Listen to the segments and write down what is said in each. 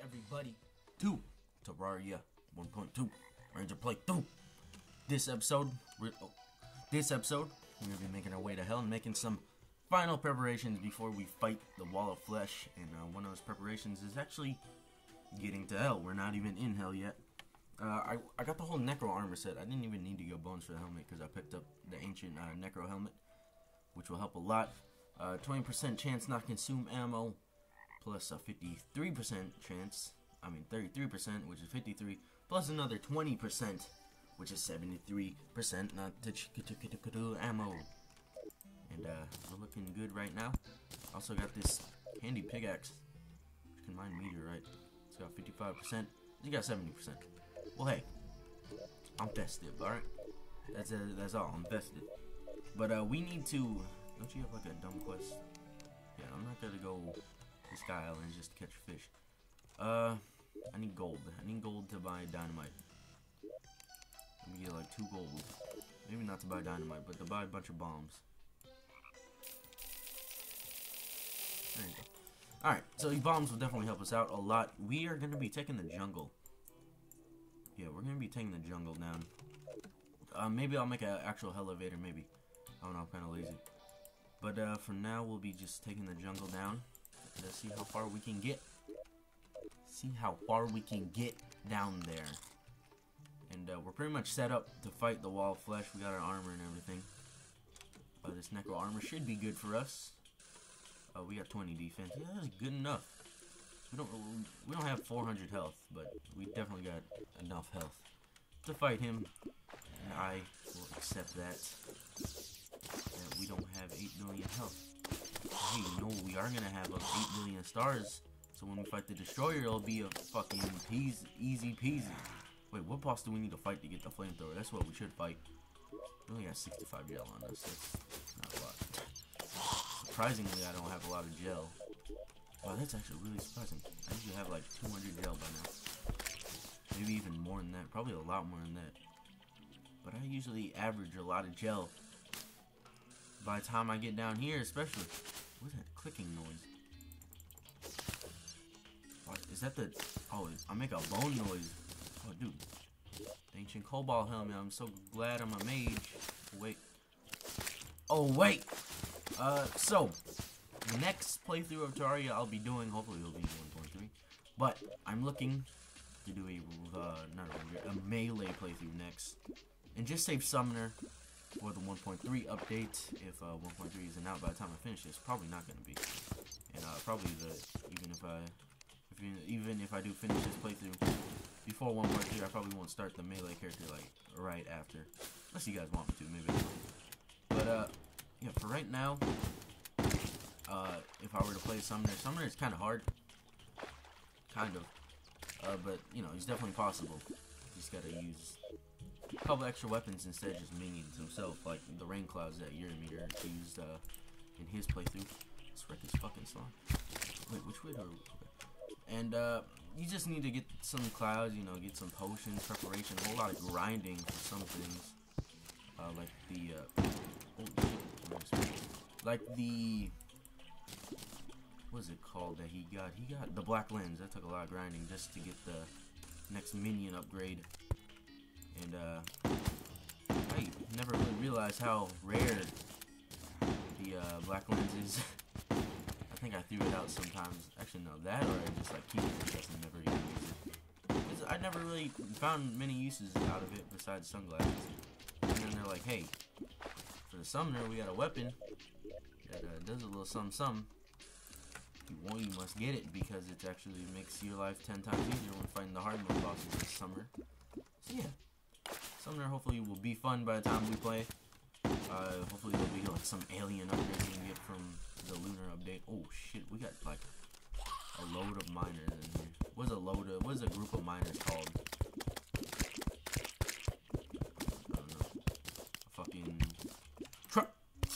everybody to Terraria 1.2 Ranger Playthrough. This episode, we're gonna be making our way to hell and making some final preparations before we fight the Wall of Flesh. And one of those preparations is actually getting to hell. We're not even in hell yet. I got the whole Necro armor set. I didn't even need to go bones for the helmet because I picked up the ancient Necro helmet, which will help a lot. 20% chance not consume ammo, plus a 53% chance, 33%, which is 53, plus another 20%, which is 73% not to ammo. And we're looking good right now. Also got this handy pickaxe, which can mine meteorite. It's got 55%. You got 70%. Well, hey, I'm festive, alright? That's all. I'm festive. But we need to. Don't you have like a dumb quest? Yeah, I'm not gonna go to Sky Island just to catch fish. I need gold. I need gold to buy dynamite. Let me get like 2 gold. Maybe not to buy dynamite, but to buy a bunch of bombs. There you go. Alright, so these bombs will definitely help us out a lot. We are gonna be taking the jungle. Yeah, we're gonna be taking the jungle down. Maybe I'll make an actual elevator, maybe. I don't know, I'm kinda lazy. But for now, we'll be just taking the jungle down. Let's see how far we can get. See how far we can get down there. And we're pretty much set up to fight the Wall of Flesh. We got our armor and everything. This Necro armor should be good for us. We got 20 defense. Yeah, that's good enough. We don't have 400 health, but we definitely got enough health to fight him. And I will accept that. We don't have 8 million health. Hey, no, we are gonna have 8 million stars. So when we fight the Destroyer, it'll be a fucking easy peasy. Wait, what boss do we need to fight to get the flamethrower? That's what we should fight. We only got 65 gel on us. That's not a lot. Surprisingly, I don't have a lot of gel. Wow, that's actually really surprising. I usually have like 200 gel by now. Maybe even more than that. Probably a lot more than that. But I usually average a lot of gel by the time I get down here, especially. What's that clicking noise? What, is that the... Oh, I make a bone noise. Oh, dude. The ancient cobalt helmet. I'm so glad I'm a mage. Wait. Oh, wait! So, the next playthrough of Terraria I'll be doing, hopefully it'll be 1.3, but I'm looking to do a melee playthrough next, and just save Summoner for the 1.3 update. If 1.3 isn't out by the time I finish this, probably not gonna be, and probably even if I do finish this playthrough before 1.3, I probably won't start the melee character like right after, unless you guys want me to, maybe. But yeah, for right now, if I were to play Summoner is kind of hard, but you know, it's definitely possible. You just gotta use a couple extra weapons instead of just minions himself, like the rain clouds that Eurometer used in his playthrough. Let's wreck his fucking slime. Wait, which way do I... Okay. And you just need to get some clouds, you know, get some potions, preparation, a whole lot of grinding for some things, like the what is it called that he got? He got the black lens. That took a lot of grinding just to get the next minion upgrade. And I never really realized how rare the black lens is. I think I threw it out sometimes. Actually, no, that or I just like keep it because I never even use it. Because I never really found many uses out of it besides sunglasses. And then they're like, hey, for the Summoner, we got a weapon that does a little something. You must get it because it actually makes your life 10 times easier when fighting the hard mode bosses this summer. So yeah, Summoner hopefully will be fun by the time we play. Hopefully there'll be like some alien upgrades we can get from the lunar update. Oh shit, we got like a load of miners in here. What is a group of miners called? I don't know. A fucking truck.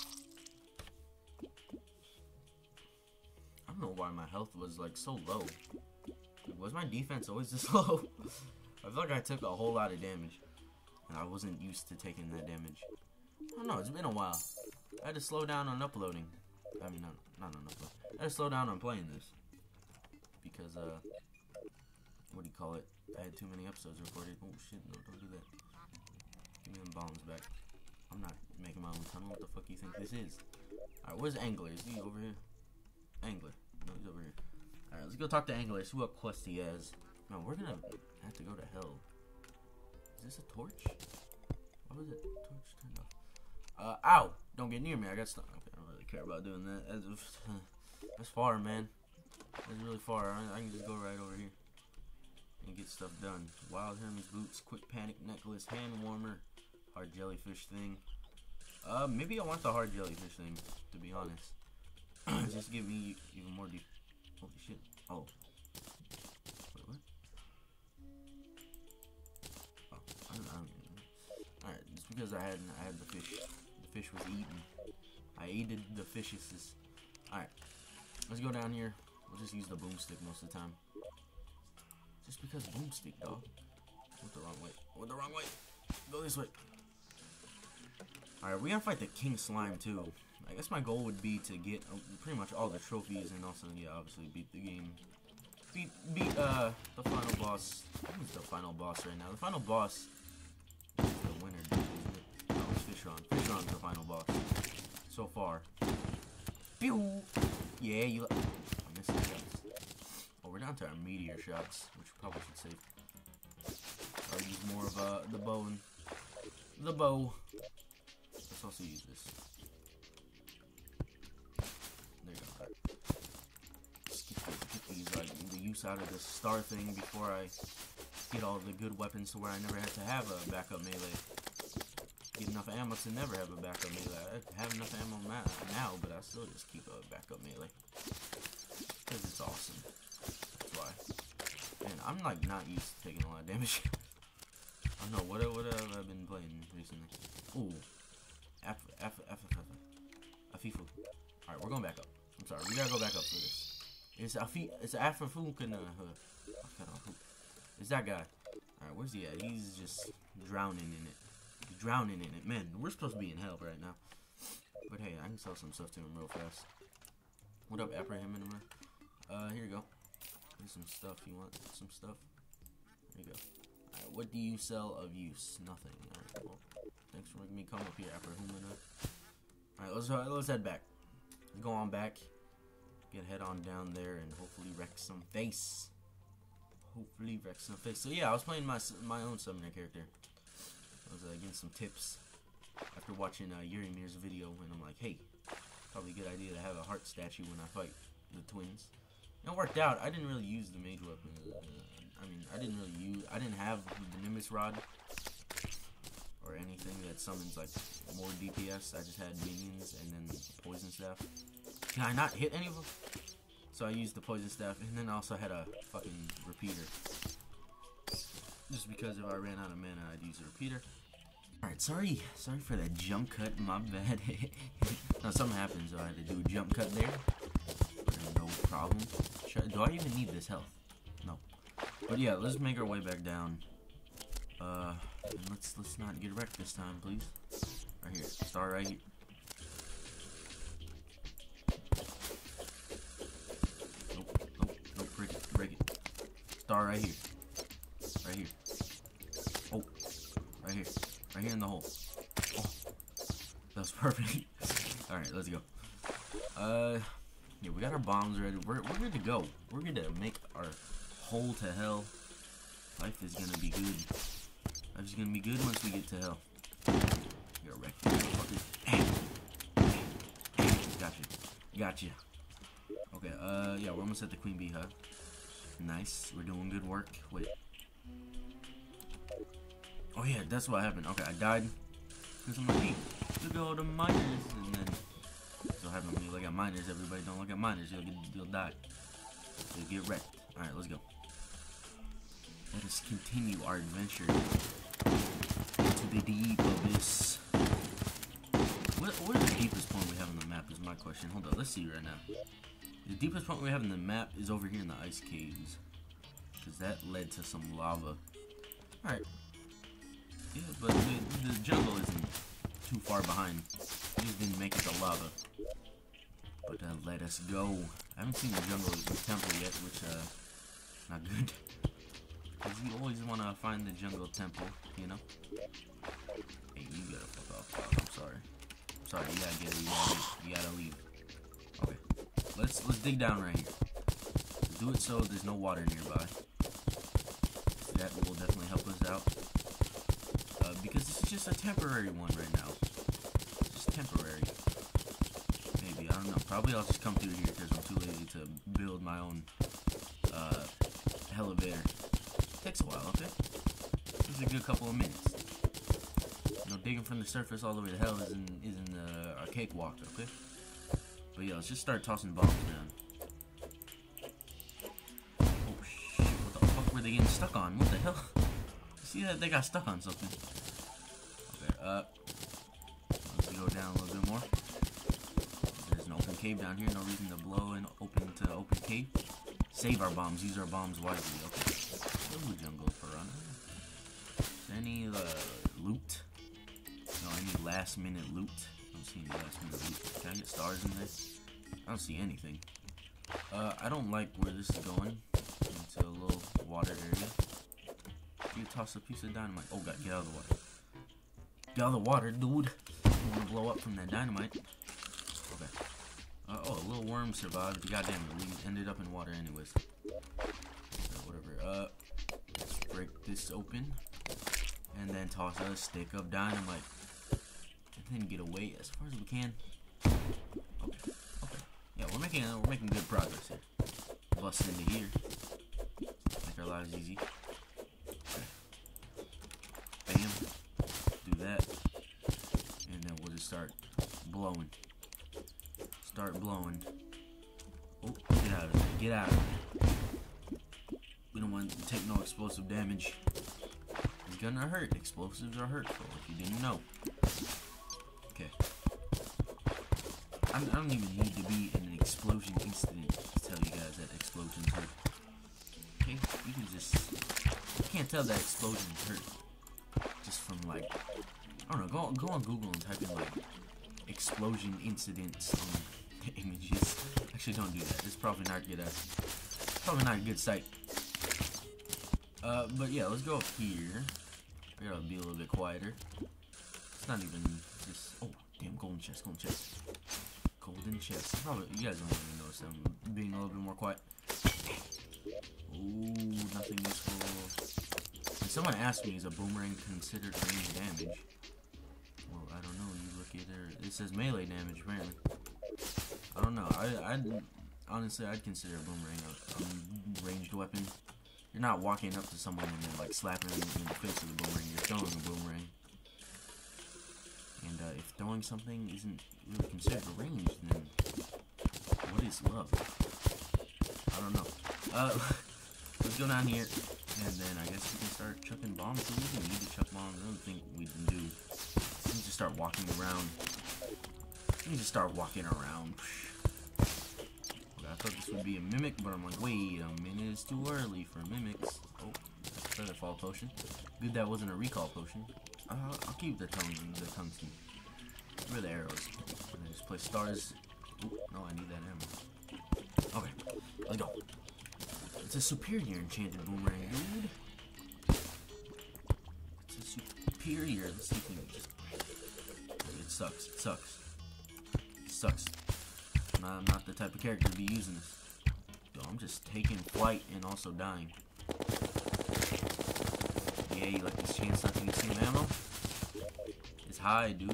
I don't know why my health was like so low. Was my defense always this low? I feel like I took a whole lot of damage, and I wasn't used to taking that damage. I don't know, it's been a while. I had to slow down on uploading. I mean, not on upload. I had to slow down on playing this. Because, what do you call it? I had too many episodes recorded. Oh shit, no, don't do that. Give me them bombs back. I'm not making my own tunnel. What the fuck you think this is? Alright, where's Angler? Is he over here? Angler. No, he's over here. Alright, let's go talk to Angler, see what quest he has. No, we're gonna have to go to hell. Is this a torch? Why was it torch turned off? Ow! Don't get near me, I got stuck. Okay, I don't really care about doing that. That's far, man. That's really far. I can just go right over here and get stuff done. Wild Hermes boots, quick panic necklace, hand warmer, hard jellyfish thing. Maybe I want the hard jellyfish thing, to be honest. Just give me even more deep. Holy shit. Oh. Wait, what? Oh, I don't know. Alright, just because I had the fish. The fish was eaten. I ate the fishes. Alright. Let's go down here. We'll just use the boomstick most of the time. Just because boomstick, dog. Went the wrong way. Went the wrong way. Go this way. Alright, we're gonna fight the King Slime too. I guess my goal would be to get pretty much all the trophies and also, yeah, obviously beat the game. Beat the final boss. Who's the final boss right now? The final boss is the winner, isn't it? No, it's Fishron. Fishron's the final boss. So far. Pew! Yeah, you. I'm missing shots. Oh, we're down to our meteor shots, which we probably should save. I'll use more of the bow and the bow. Let's also use this. There you go. Just get these the use out of this star thing before I get all the good weapons to where I never have to have a backup melee. Get enough ammo to never have a backup melee. I have enough ammo now, but I still just keep a backup melee. Because it's awesome. That's why. Man, I'm like not used to taking a lot of damage. I don't know, what have I been playing recently? Ooh. Afifu. Alright, we're going back up. I'm sorry, we gotta go back up for this. It's Afifu. It's that guy. Alright, where's he at? He's just drowning in it. He's drowning in it. Man, we're supposed to be in hell right now. But hey, I can sell some stuff to him real fast. What up, Abraham? Here you go. Here's some stuff. You want some stuff? There you go. Alright, what do you sell of use? Nothing. Alright, well, thanks for making me come up here, Abraham. Alright, let's head back. Go on back. Head on down there and hopefully wreck some face. So yeah, I was playing my own summoner character. I was getting some tips after watching Urimir's video, and I'm like, hey, probably a good idea to have a heart statue when I fight the twins. And it worked out. I didn't really use the mage weapon. I didn't have the Nimbus Rod or anything that summons like more DPS. I just had minions and then the poison staff. Can I not hit any of them? So I used the poison staff, and then I also had a fucking repeater. Just because if I ran out of mana, I'd use a repeater. Alright, sorry for that jump cut, my bad. Now something happened, so I had to do a jump cut there. No problem. Do I even need this health? No. But yeah, let's make our way back down. And let's not get wrecked this time, please. Right here. Start right here. Nope, break it. Start right here. Right here. Oh, right here. Right here in the hole. Oh, that was perfect. Alright, let's go. Yeah, we got our bombs ready. We're good to go. We're good to make our hole to hell. Life is gonna be good. Life is gonna be good once we get to hell. You're wrecked, motherfucker. Gotcha. Okay, yeah, we're almost at the Queen Bee hut. Nice. We're doing good work. Wait. Oh yeah, that's what happened. Okay, I died. Because I'm like, hey, look at all the miners. And then, so happened when you look at miners, everybody don't look at miners. You'll die. You'll get wrecked. Alright, let's go. Let us continue our adventure into the deep abyss. What is the deepest point we have on the map is my question. Hold on, let's see right now. The deepest point we have in the map is over here in the ice caves. Because that led to some lava. Alright. Yeah, but the jungle isn't too far behind. We just didn't make it to lava. But let us go. I haven't seen the jungle temple yet, which, not good. you always want to find the jungle temple, you know? Hey, you gotta fuck off, dog. I'm sorry. I'm sorry, you gotta get it. You gotta leave. Okay. Let's dig down right here. Do it so there's no water nearby. That will definitely help us out. Because this is just a temporary one right now. Just temporary. Maybe, I don't know. Probably I'll just come through here because I'm too lazy to build my own elevator. Takes a while, okay? This is a good couple of minutes. You know, digging from the surface all the way to hell isn't a cakewalk, okay? But yeah, let's just start tossing bombs down. Oh shit, what the fuck were they getting stuck on? What the hell? See that? They got stuck on something. Okay, let's go down a little bit more. There's an open cave down here, no reason to blow an open cave. Save our bombs, use our bombs wisely, okay. Ooh, jungle piranha. Is there any loot? No, any last minute loot? I don't see any last minute loot. Can I get stars in this? I don't see anything. I don't like where this is going. Into a little water area. You toss a piece of dynamite. Oh god, get out of the water. Get out of the water, dude. I don't want to blow up from that dynamite. Okay. Oh, a little worm survived. Goddamn it, we ended up in water anyways. Whatever. Let's break this open. And then toss a stick of dynamite. And then get away as far as we can. Okay. Yeah, we're making good progress here. Bust into here. Make our lives easy. Okay. Bam. Do that. And then we'll just start blowing. Start blowing. Oh, get out of there. Get out of there. We don't want to take no explosive damage. It's gonna hurt. Explosives are hurtful, if you didn't know. Okay. I don't even need to be in an explosion incident to tell you guys that explosions hurt. Okay? You can just... You can't tell that explosions hurt. Just from, like... I don't know. Go on Google and type in, like, explosion incidents on the images. Actually, don't do that. It's probably not good. Probably not a good sight. But yeah, let's go up here. I gotta be a little bit quieter. It's not even just. Oh, damn! Golden chest. Golden chest. Golden chest. Probably you guys don't even notice I'm being a little bit more quiet. Ooh, nothing useful. And someone asked me, is a boomerang considered range damage? Well, I don't know. You look at it says melee damage apparently. I don't know. Honestly, I'd consider a boomerang a ranged weapon. You're not walking up to someone and then like slapping them in the face with a boomerang. You're throwing a boomerang. And if throwing something isn't really considered a range, then what is love? I don't know. Let's go down here, and then I guess we can start chucking bombs. We don't need to chuck bombs. I don't think we can do. We need to start walking around. We need to start walking around. Okay, I thought this would be a mimic, but I'm like, wait a minute, it's too early for mimics. Oh, that's a featherfall potion. Good that wasn't a recall potion. I'll keep the tungsten. Where are the arrows? And just place stars. Ooh, no, I need that ammo. Okay, let's go. It's a superior enchanted boomerang, dude. It's a superior. Let's see if we can just. It sucks. It sucks. It sucks. I'm not the type of character to be using this. Yo, I'm just taking flight and also dying. Yeah, you like this chance not to get some ammo? It's high, dude.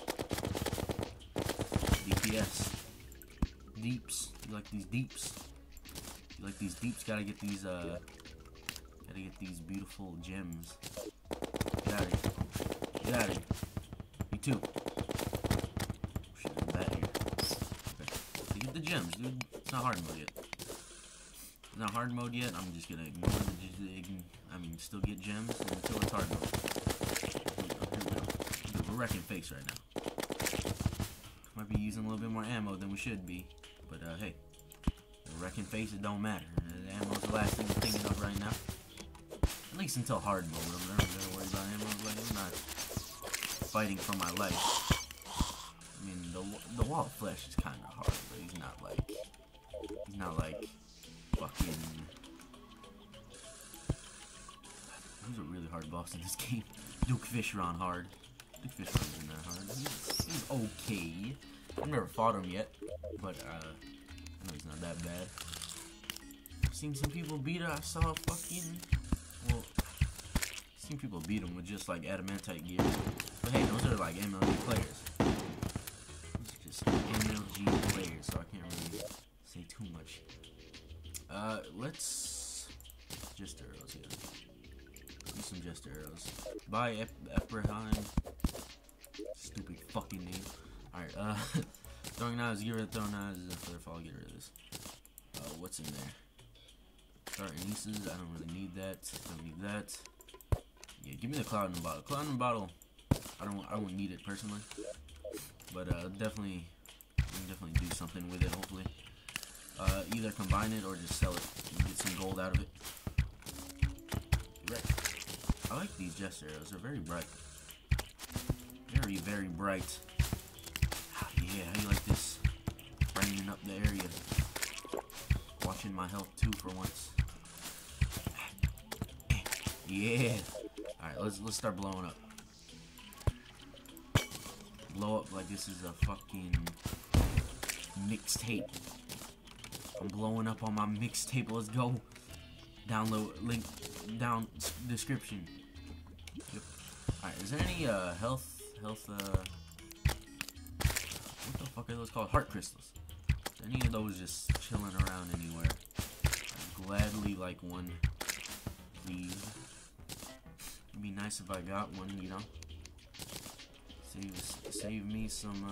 DPS. Deeps. You like these deeps? You like these deeps? Gotta get these beautiful gems. Get out of here. Get out of here. You too. Shit, I'm bad here. Okay. So get the gems, dude. It's not hard mode yet. It's not hard mode yet. I'm just gonna ignore the. Still get gems until it's hard mode. We're wrecking face right now. Might be using a little bit more ammo than we should be, but hey, we're wrecking face. It don't matter. The ammo's the last thing I'm thinking of right now. At least until hard mode. I'm never gonna worry about ammo. Like I'm not fighting for my life. I mean, the wall of flesh is kind of hard, but he's not like fucking. hard boss in this game. Duke Fishron hard. Duke Fishron isn't that hard. He's okay. I've never fought him yet, but I know he's not that bad. I've seen some people beat it. I saw fucking, well, I've seen people beat him with just like adamantite gear. But hey, those are like MLG players. Those are just MLG players, so I can't really say too much. Let's Jester arrows here. Use some Jester arrows. Bye, Ephraim. Stupid fucking name. Alright, throwing knives, get rid of throwing knives. After fall, get rid of this. What's in there? Start Aneses, I don't really need that. Don't need that. Yeah, give me the Cloud in the Bottle. Cloud in the Bottle, I don't need it personally. But definitely do something with it, hopefully. Either combine it or just sell it and get some gold out of it. Right. I like these Jester arrows, they're very bright. Very, very bright. Yeah, how you like this? Brightening up the area. Watching my health too for once. Yeah. Alright, let's start blowing up. Blow up like this is a fucking mixtape. I'm blowing up on my mixtape. Let's go. Download link down description. Yep. Alright, is there any health what the fuck are those called? Heart crystals. Is any of those just chilling around anywhere? I'd gladly like one, please. It'd be nice if I got one, you know. Save me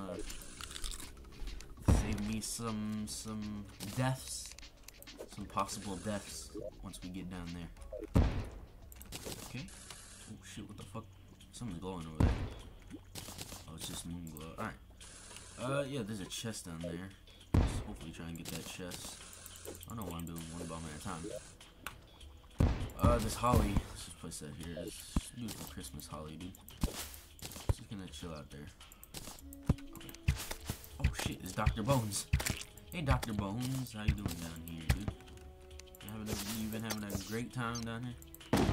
some deaths, some possible deaths once we get down there. Okay. Oh shit! What the fuck? Something's glowing over there. Oh, it's just moon glow. All right. Yeah, there's a chest down there. Let's hopefully try and get that chest. I don't know why I'm doing one bomb at a time. This holly. Let's just place that here. It's beautiful Christmas holly, dude. Just gonna chill out there. Okay. Oh shit, it's Dr. Bones. Hey, Dr. Bones, how you doing down here, dude? You been having a great time down here?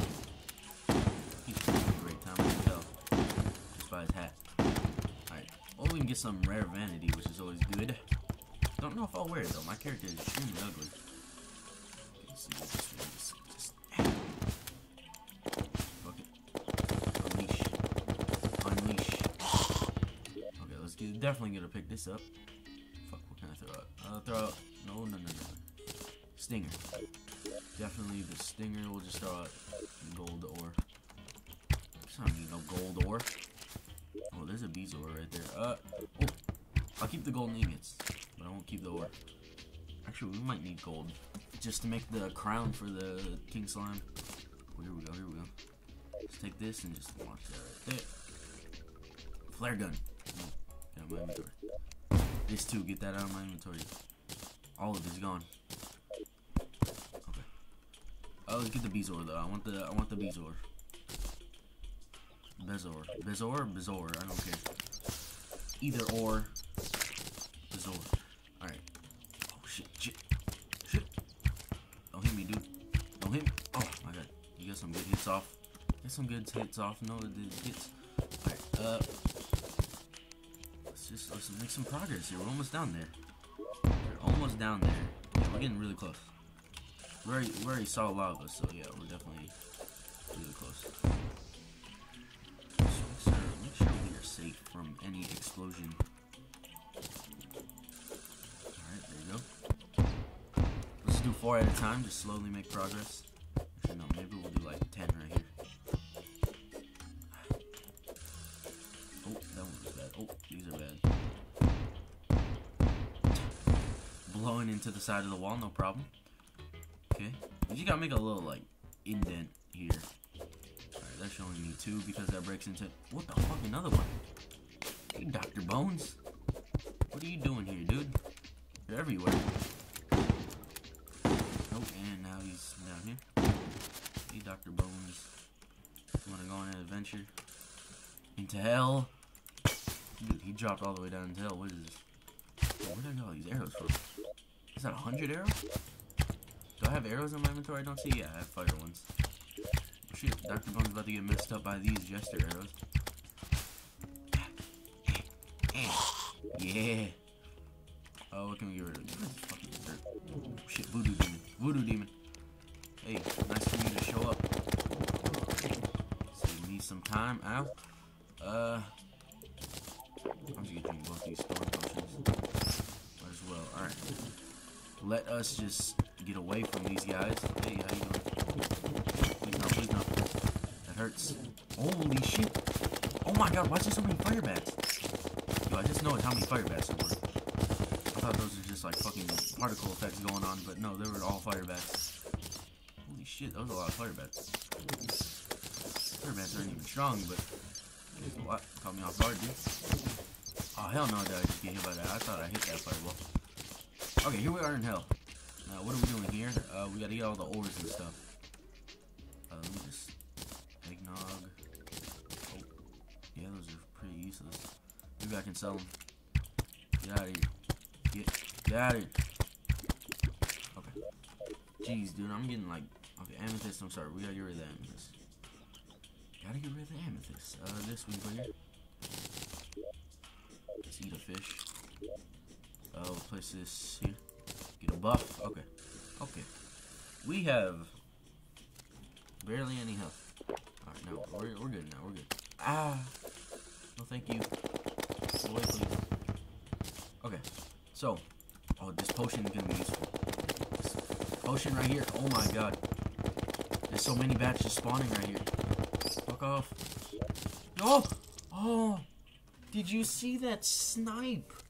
He's having a great time, I can tell. Just by his hat. Alright. Oh, we can get some rare vanity, which is always good. Don't know if I'll wear it though. My character is extremely ugly. Okay, see what this one is. Just fuck it. Unleash. Okay, let's definitely gonna pick this up. Fuck, what can I throw out? Throw out. No. Stinger. Definitely the stinger. We'll just throw out gold ore. I don't need no gold ore. Oh, there's a bees ore right there. Oh, I'll keep the golden ingots, but I won't keep the ore. Actually, we might need gold just to make the crown for the king slime. Oh, here we go. Let's take this and just launch that right there. Flare gun. Get out of my inventory. This too. Get that out of my inventory. All of it's gone. Okay. Oh, let's get the bees ore though. I want the bees ore. Bezor. Bezor, I don't care. Either or. Bezor. Alright. Oh shit. Don't hit me, dude. Don't hit me. Oh my god. You got some good hits off. No, it hits. Alright, let's make some progress here. We're almost down there. Yeah, we're getting really close. We already saw lava, so yeah, we're definitely really close. Make sure we are safe from any explosion. Alright, there you go. Let's do 4 at a time, just slowly make progress. Actually, no, maybe we'll do like 10 right here. Oh, that one was bad. Oh, these are bad. Blowing into the side of the wall, no problem. Okay, you just gotta make a little like indent here. Alright, that's showing me 2 because that breaks into. What the fuck? Another one. Hey, Dr. Bones. What are you doing here, dude? You're everywhere. Oh, and now he's down here. Hey, Dr. Bones. You wanna go on an adventure? Into hell? Dude, he dropped all the way down into hell. What is this? Oh, where did I get all these arrows from? Is that 100 arrows? Do I have arrows in my inventory? I don't see. Yeah, I have fire ones. shit, Dr. Bone's about to get messed up by these Jester arrows. Yeah. Oh, what can we get rid of? Fucking dirt. Oh, shit, voodoo demon. Voodoo demon. Hey, nice for you to show up. Save me some time, Al. I'm just gonna drink both these storm potions. Might as well. Alright. Let us just get away from these guys. Hey, how you doing? Please no, please no. That hurts. Holy shit. Oh my god, why is there so many fire bats? Yo, I just noticed how many fire bats there were. I thought those were just like fucking particle effects going on, but no, they were all fire bats. Holy shit, that was a lot of fire bats. Fire bats aren't even strong, but what? Caught me off guard, dude. Oh hell no, did I just get hit by that? I thought I hit that fireball. Okay, here we are in hell. Now, what are we doing here? We gotta get all the ores and stuff. Let me just... Eggnog. Oh. Yeah, those are pretty useless. Maybe I can sell them. Get out of here. Get out of here. Okay. Jeez, dude, I'm getting like... Okay, amethyst, I'm sorry. We gotta get rid of the amethyst. Gotta get rid of the amethyst. This we go here. Let's eat a fish. We'll place this here. Get a buff. Okay. Okay. We have barely any health. Alright, no, we're good now. We're good. Ah. No, thank you. Go away, please. Okay. So. Oh, this potion is gonna be useful. This potion right here. Oh my god. There's so many bats just spawning right here. Fuck off. Oh! Oh! Did you see that snipe?